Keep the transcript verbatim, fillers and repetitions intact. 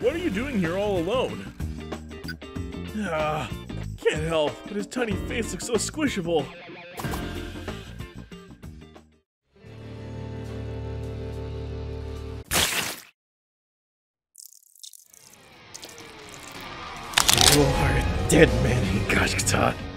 What are you doing here all alone? Ah, can't help, but his tiny face looks so squishable. You are a dead man, Higashikata.